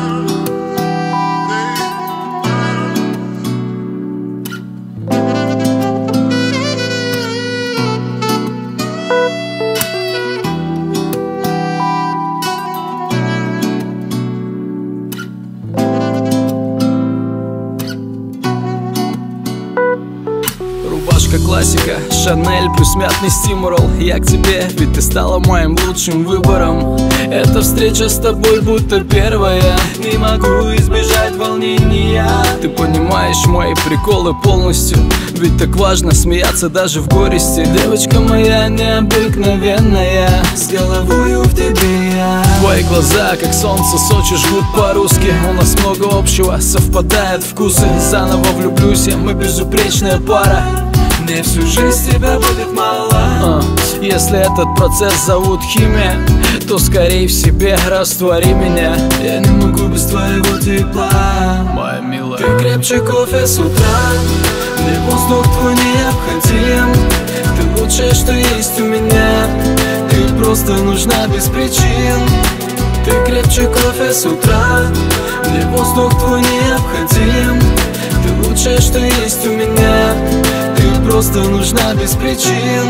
Рубашка классика, Шанель плюс мятный стимурал. Я к тебе, ведь ты стала моим лучшим выбором. Эта встреча с тобой будто первая. Не могу избежать волнения. Ты понимаешь мои приколы полностью, ведь так важно смеяться даже в горести. Девочка моя необыкновенная, с головою в тебе я. Твои глаза, как солнце Сочи, жгут по-русски. У нас много общего, совпадают вкусы. Заново влюблюсь я, мы безупречная пара. Мне всю жизнь тебя будет мало. Если этот процесс зовут химия, то скорей в себе раствори меня. Я не могу без твоего тепла, моя милая. Ты крепче кофе с утра, мне воздух твой необходим. Ты лучшее, что есть у меня, ты просто нужна без причин. Ты крепче кофе с утра, мне воздух твой необходим. Ты лучшее, что есть у меня, ты просто нужна без причин.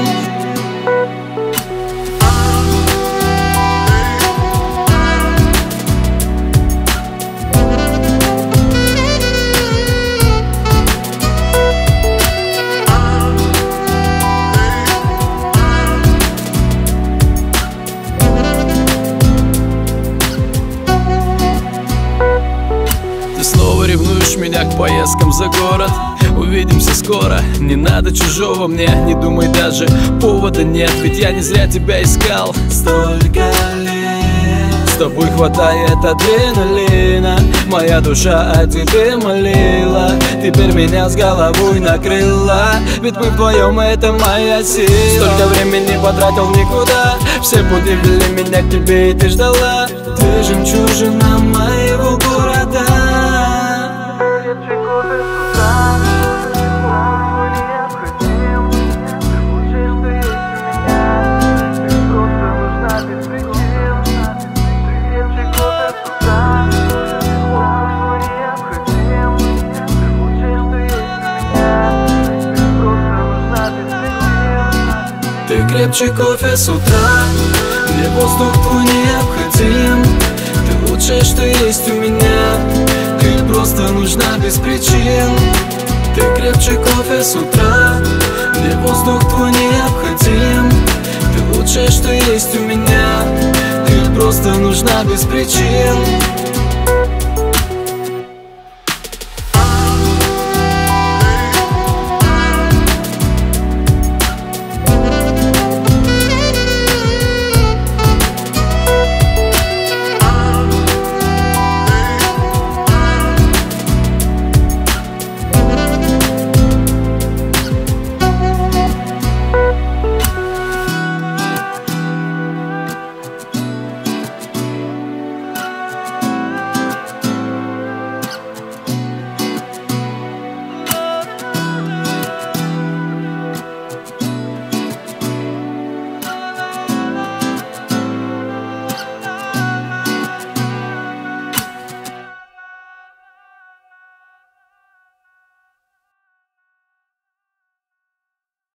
Снова ревнуешь меня к поездкам за город. Увидимся скоро, не надо чужого мне. Не думай, даже повода нет, ведь я не зря тебя искал. Столько лет с тобой хватает адреналина. Моя душа о тебе молила, теперь меня с головой накрыла. Ведь мы вдвоем, это моя сила. Столько времени потратил никуда, все пути вели меня к тебе, и ты ждала. Ты жемчужина моего города. Ты крепче кофе с утра, мне воздух твой необходим. Ты лучшее, что есть у меня, ты просто нужна без причин. Ты крепче кофе с утра, мне воздух твой необходим. Ты лучшее, что есть у меня, ты просто нужна без причин.